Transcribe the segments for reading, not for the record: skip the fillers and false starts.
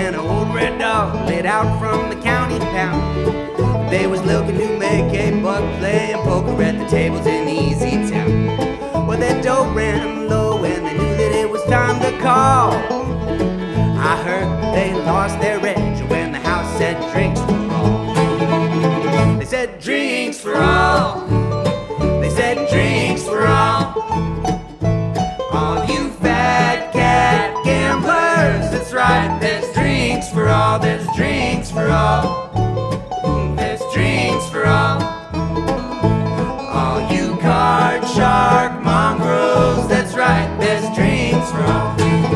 and an old red dog lit out from the county pound. They was looking to make a buck playing poker at the tables in Easy Town. Well, that dough ran low and they knew that it was time to call. I heard they lost their edge when the house said drinks for all. They said drinks for all. They said drinks for all. All you fat cat gamblers, that's right, there's drinks for all, there's drinks for all. There's drinks for all. All you card shark mongrels, that's right, there's drinks for all.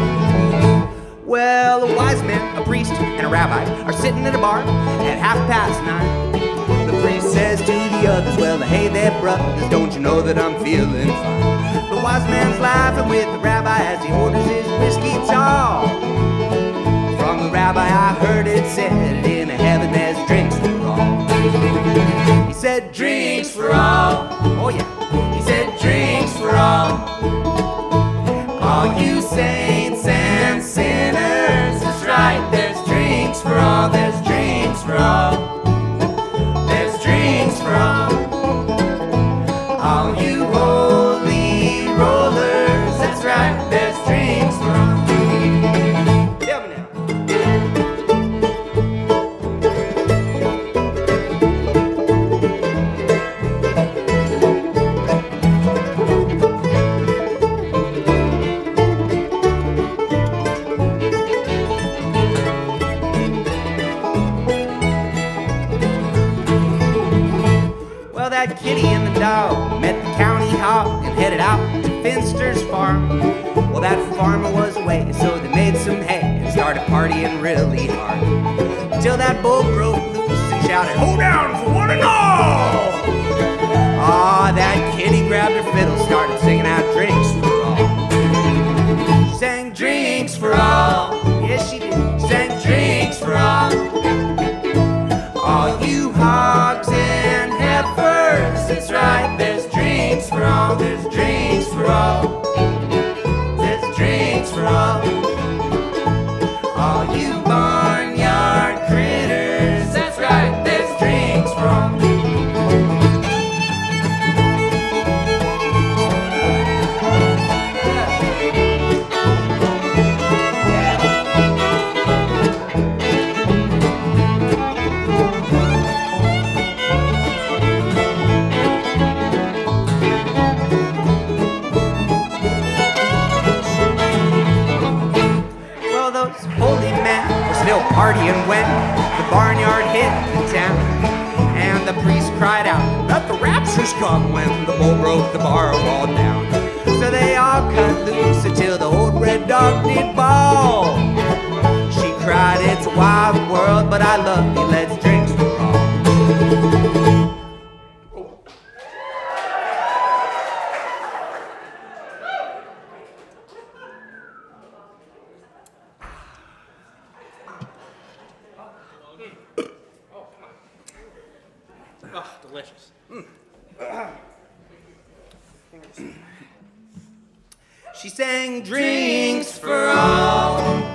Well, a wise man, a priest, and a rabbi are sitting at a bar at 9:30. The priest says to the others, well, hey there, brothers, don't you know that I'm feeling fine? The wise man's laughing with the rabbi as he orders his whiskey tall. From the rabbi I heard it said, in heaven there's drinks for all. He said drinks for all. Oh yeah, he said drinks for all. All you saints and sinners, that's right, there's drinks for all, there's drinks for all. There's drinks for all. All you holy rollers, that's right, there's drinks for all. Tell me now. Well, that kitty and the dog met the county hog and headed out to Finster's farm. Well, that farmer was away, so they made some hay and started partying really hard. Till that bull broke loose and shouted, hold down for one and all! Ah, that kitty grabbed her fiddle, started singing out drinks for all. She sang drinks for all. Yes, she did. She sang drinks for all. All you hogs and heifers, that's right, there's drinks for all, there's drinks for all. There's drinks for all. All you barnyard critters, that's right, there's drinks for all. Partying when the barnyard hit the town, and the priest cried out that the rapture's come when the bull broke the bar wall down. So they all cut loose until the old red dog did bawl. She cried, it's a wild world, but I love you, let's drink for all. Oh, delicious. She sang drinks for all.